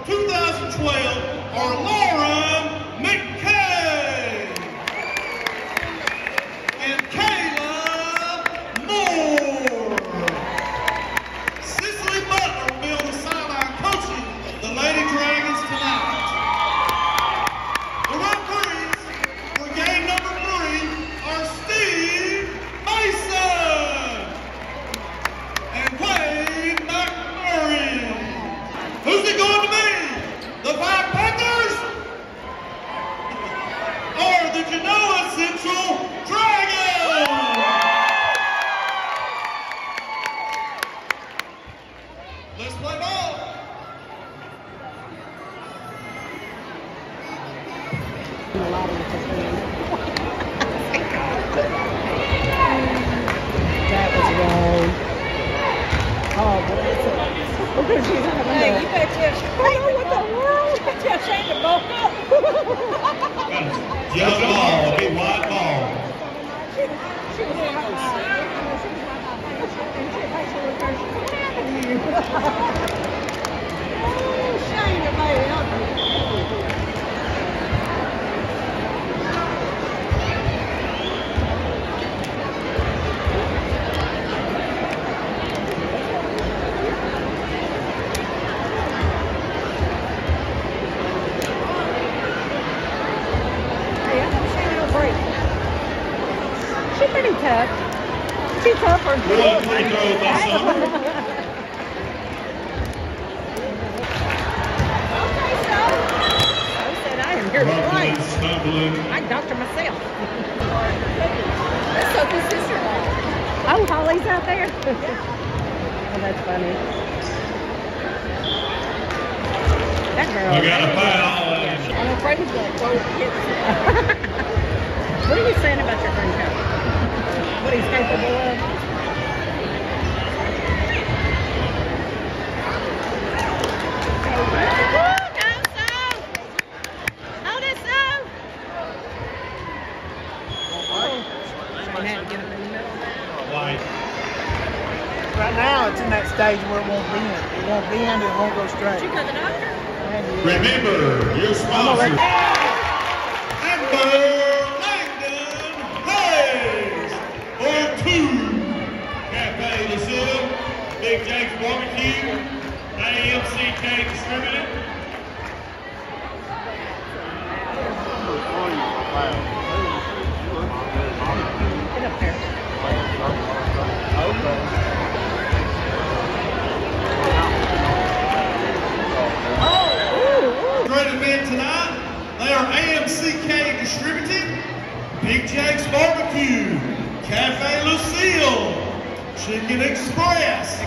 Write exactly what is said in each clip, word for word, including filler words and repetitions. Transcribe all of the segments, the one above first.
two thousand twelve are Lauren McKay and Kayla Moore. Cicely Butler will be on the sideline coaching the Lady Dragons tonight. The referees for game number three are Steve Mason and Wade McMurray. Who's it going to be? The Five Panthers or the Genoa Central Dragons? Let's play ball. That was wrong. Oh, boy. Hey, you better tell Shaena. What the world? You better tell Shaena to bulk up. Yellow ball, a big wide ball. She was in her Oh, Shaena, baby. She's pretty tough. She's tougher than One free throw by Summer. Okay, so. So said I am here to play. Stumbling. I doctor myself. That's Sophie's sister-in-law. Oh, Holly's out there? Oh, that's funny. That girl. I got a foul. I'm afraid he's going to close the kids. What are you saying about your friend Coach? What he's capable of? Woo, go, so. Hold it, so. Oh. Shane had to get him in the middle. White. Right now, it's in that stage where it won't bend. It won't bend, it won't go straight. Did you go to the doctor? Remember, your sponsor. Amber Langdon Hayes for two. Cafe Lucille, Big Jake's Barbecue, A M C K Distributed. Get up there. Great event tonight. They are A M C K Distributed, Big Jake's Barbecue, Cafe Lucille, Chicken Express.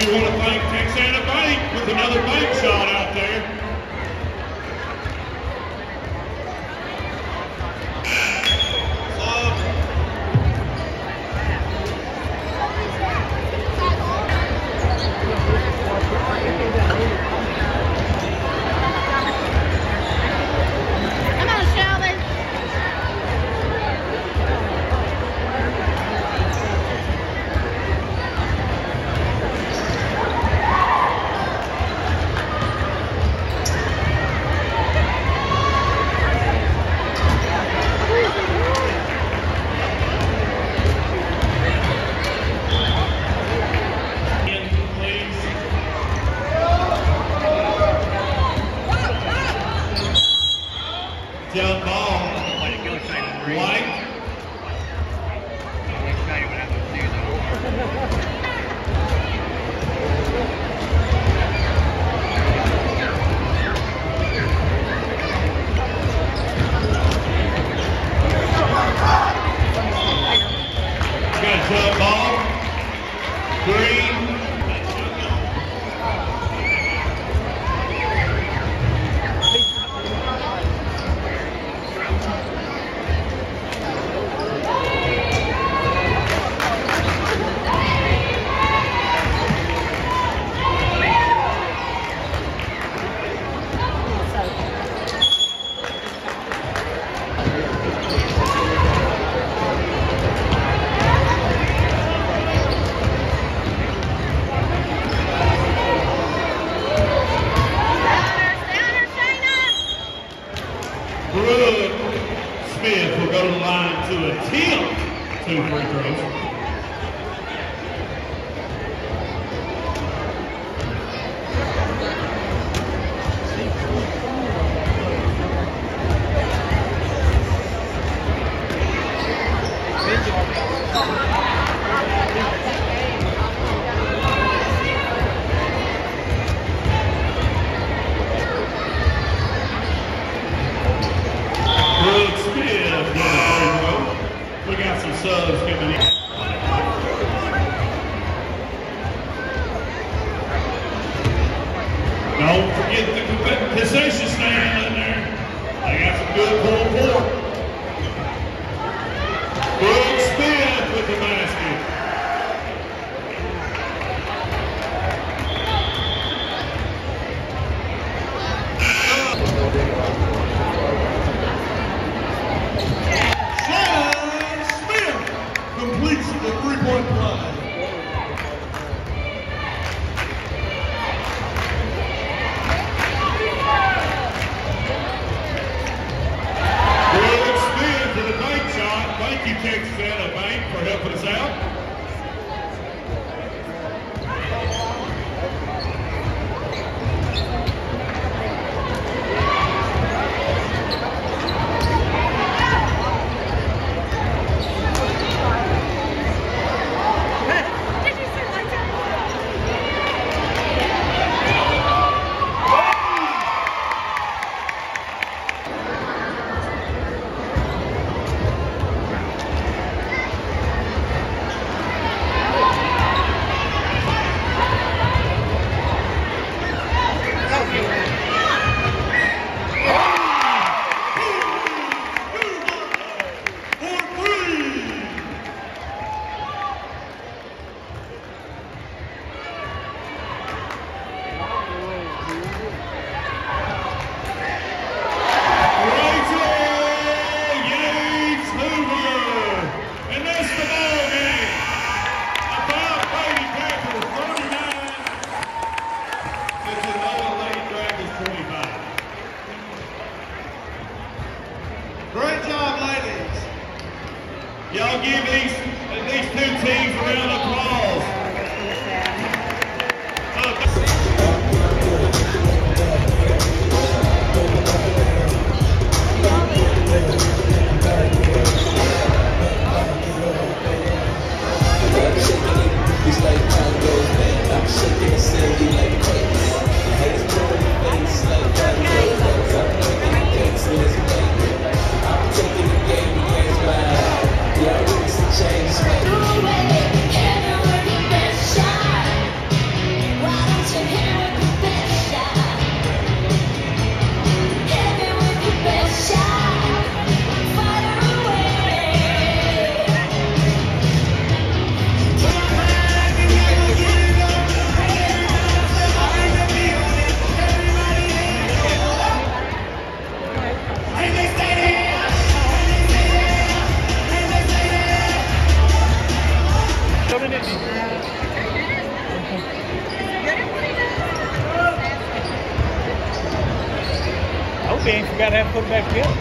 We want to thank Texana Bank with another bank shot out there. Come on, Sheldon. Down ball. White. Got jump ball. Green. Smith will go to the line to attempt two free throws. Brooks Smith getting a free throw. We got some subs coming in. Don't forget the concession stand in there. They got some good pulled pork. Brooks Smith with the basket. Completes the three-point play. Brooks Smith for the bank shot. Thank you, Texana Bank, for helping us out. Great job, ladies. Y'all give these, these two teams a round of applause. It's like time goes back. I'm shaking the city like crazy. I hate to throw in your face like time goes back. I'm making things to this baby. I'm taking the game against mine. Yeah, I really see change. You gotta have to put it back together.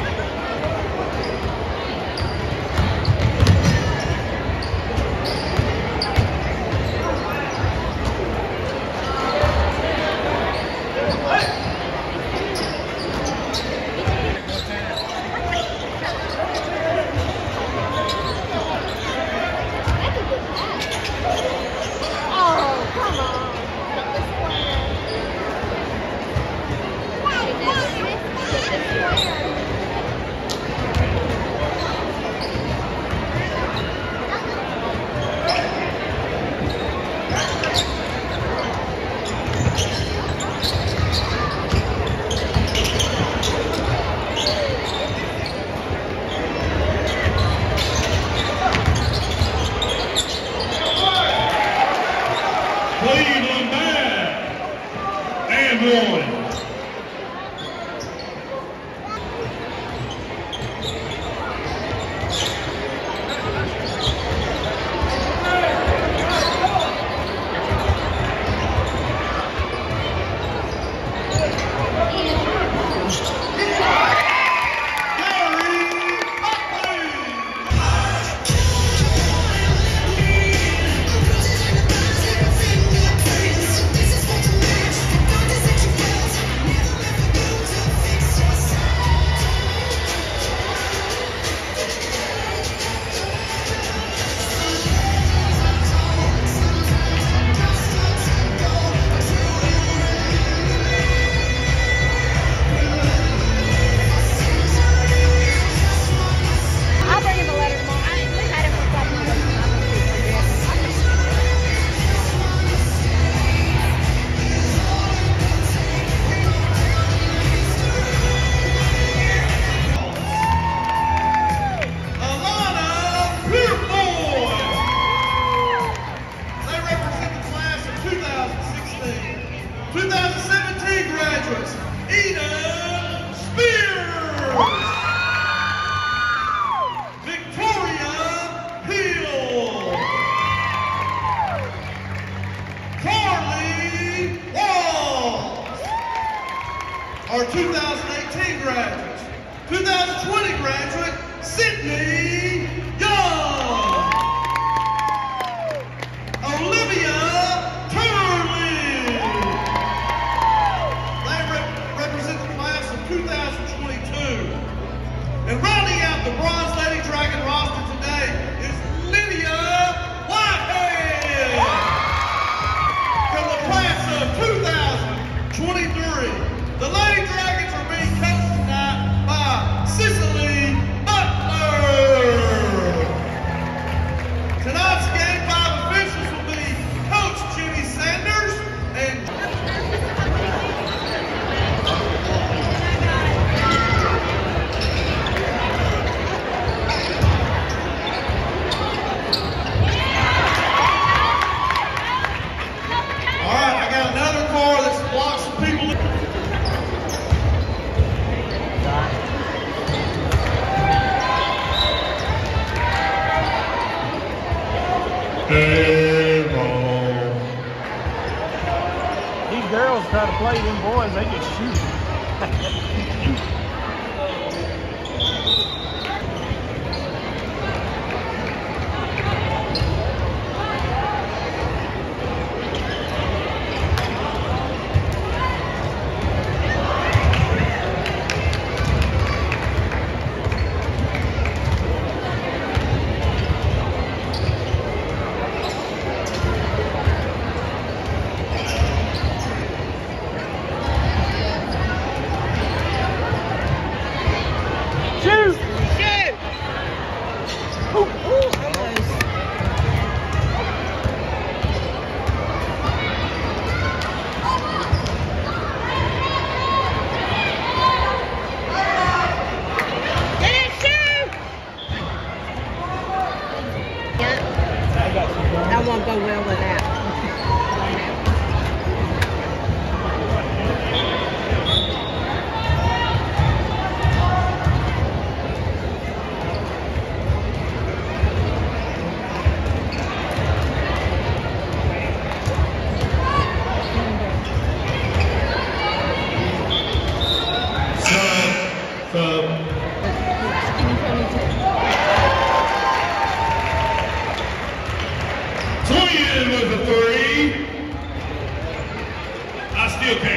Cleveland back and one. twenty seventeen graduates, Eden Spears, Victoria Hill, Carly Walls. Our two thousand eighteen graduates, two thousand twenty graduate, Sydney Young, Olivia two thousand twenty-two. And rounding out the Bronze Lady Dragon roster today is Lydia Whitehead from the class of two thousand twenty-three. The Lady Dragons are being coached tonight by Cicely Butler. Tonight's game five officials will be Coach Jimmy Sanders and these girls try to play them boys, they just shoot. That won't go well with that. So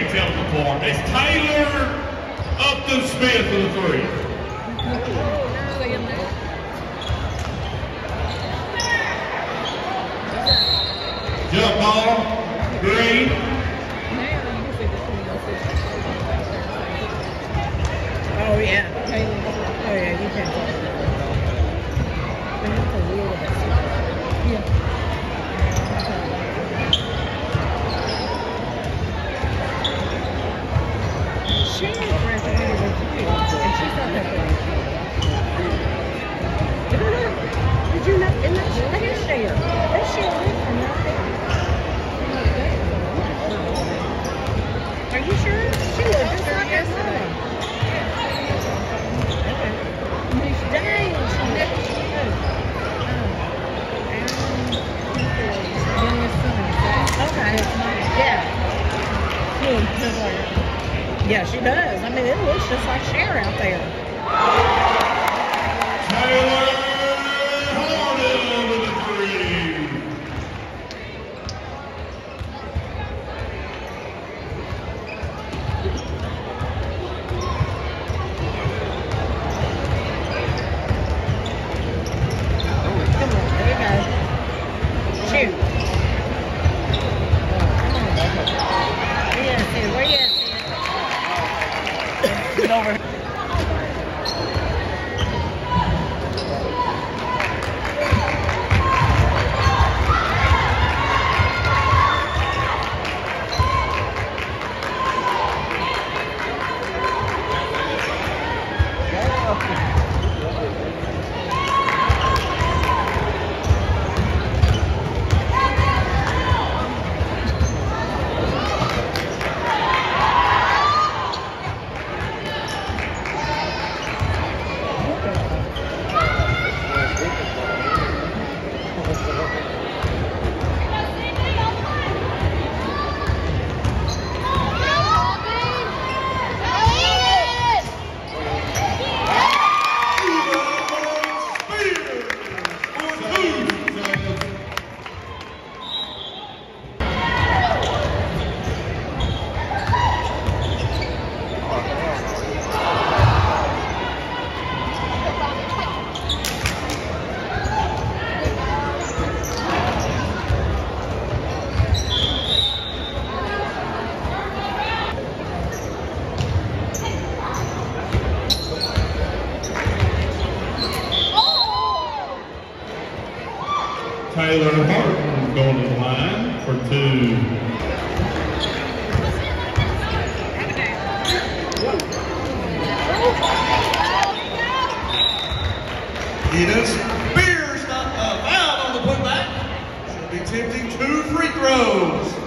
James Hamilton for is Taylor Upton Smith for the three. Jump ball, green. Oh yeah. Oh yeah, you can. Yeah. She graduated with you, and she's not that big. Did you know? And that's, that is Shaena. That's Shaena from right there. Are you sure? She looked just like that mom. Okay. Dang, she never should. Okay. Yeah. Yeah, she does. I mean, it looks just like Cher out there. Taylor Harden with the three. Come on, there you go. Shoot. Where you at, Sid? Where you at, Sid? Get over here. Taylor Harden going to the line for two. Eden Spears not uh, fouled on the putback. She'll be attempting two free throws.